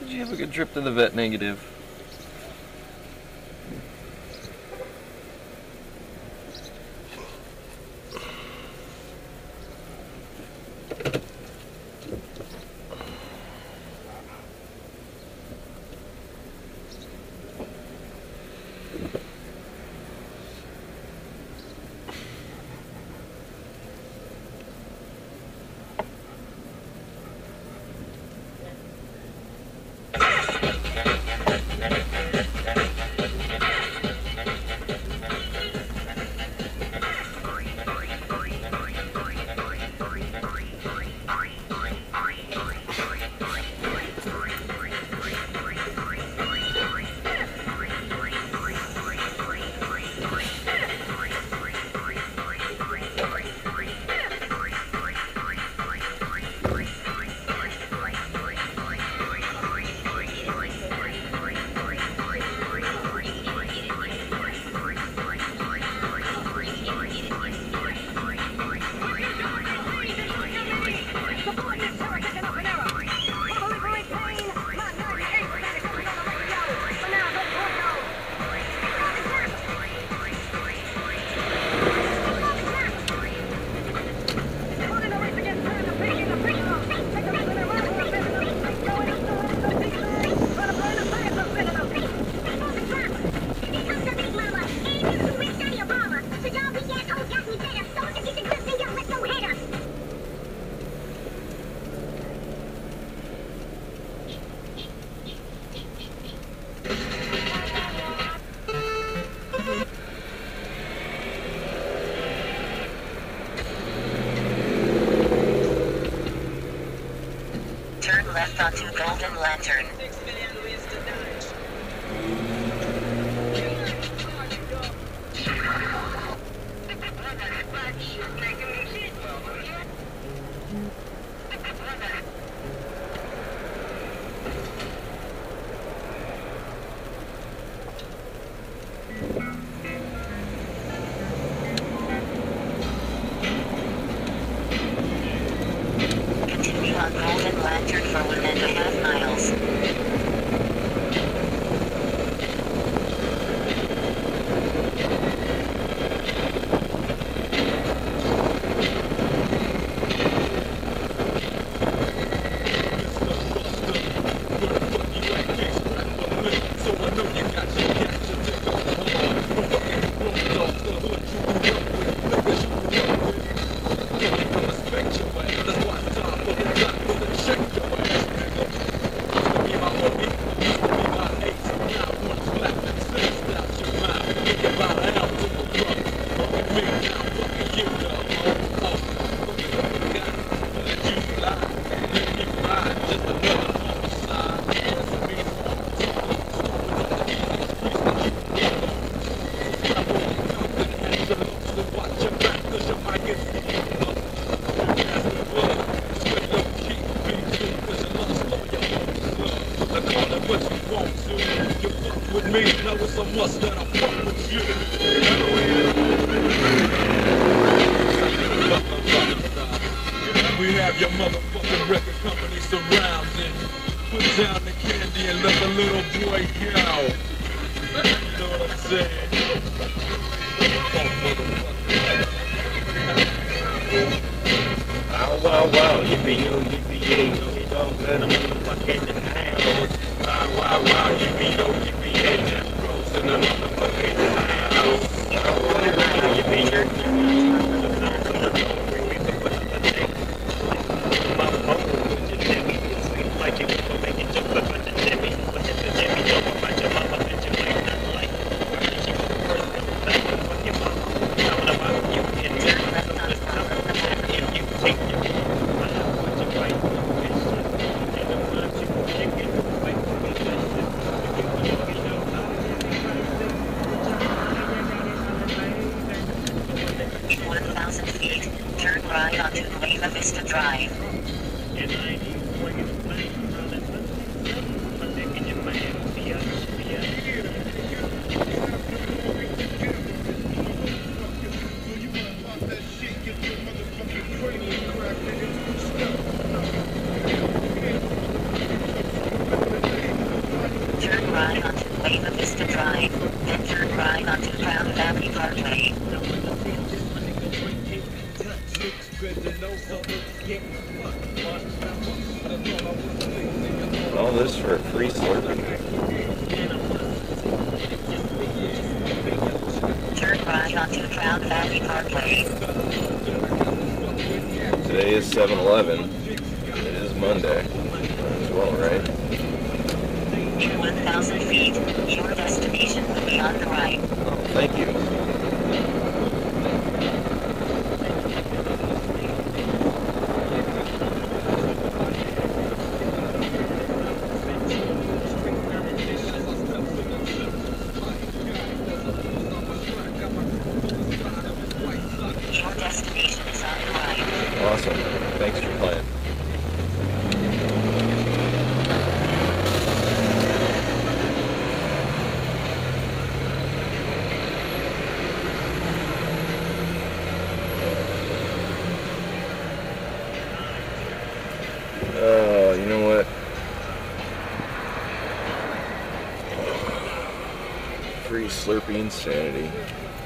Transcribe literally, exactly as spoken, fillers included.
Did you have a good trip to the vet? Negative. Left onto Golden Lantern. Continue on Golden Lantern for one and a half miles. We have your motherfucking record company surrounded. Put down the candy and let the little boy go. You know what I'm saying? Wow, wow, wow, yippee yo, yippee yay, yo, dog, let them motherfucking house. Wow, wow, wow, yippee yo, yippee yay, Jeff Rose in the motherfucking house. Wow, wow, wow, yippee yo, yippee yay. All this for a free Slurpee. Turn right onto Crown Valley Parkway. Today is seven eleven. It is Monday as well, right? In one thousand feet, your destination will be on the right. Oh, thank you. Your destination is on the right. Awesome. Thanks for playing. Oh, you know what? Free Slurpee insanity.